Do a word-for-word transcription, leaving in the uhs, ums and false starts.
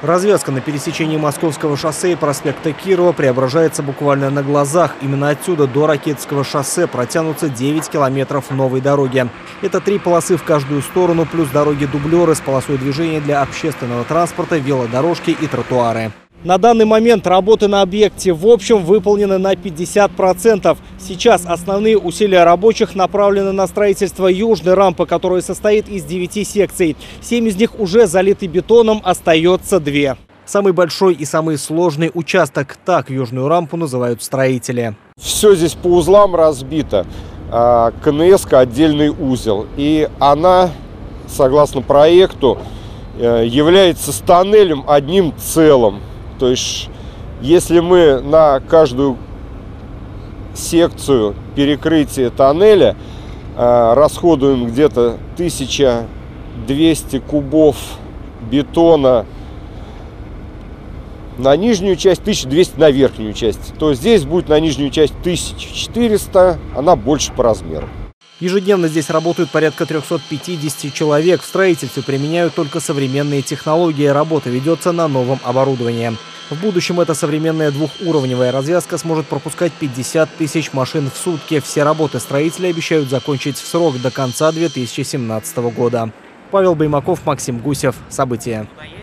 Развязка на пересечении Московского шоссе и проспекта Кирова преображается буквально на глазах. Именно отсюда до Ракетского шоссе протянутся девять километров новой дороги. Это три полосы в каждую сторону, плюс дороги-дублеры с полосой движения для общественного транспорта, велодорожки и тротуары. На данный момент работы на объекте в общем выполнены на пятьдесят процентов. Сейчас основные усилия рабочих направлены на строительство южной рампы, которая состоит из девяти секций. Семь из них уже залиты бетоном, остается две. Самый большой и самый сложный участок, так южную рампу называют строители. Все здесь по узлам разбито. КНС-ка отдельный узел. И она, согласно проекту, является с тоннелем одним целым. То есть, если мы на каждую секцию перекрытия тоннеля э, расходуем где-то тысяча двести кубов бетона на нижнюю часть, тысяча двести на верхнюю часть, то здесь будет на нижнюю часть тысяча четыреста, она больше по размеру. Ежедневно здесь работают порядка трёхсот пятидесяти человек. В строительстве применяют только современные технологии. Работа ведется на новом оборудовании. В будущем эта современная двухуровневая развязка сможет пропускать пятьдесят тысяч машин в сутки. Все работы строители обещают закончить в срок до конца две тысячи семнадцатого года. Павел Баймаков, Максим Гусев. События.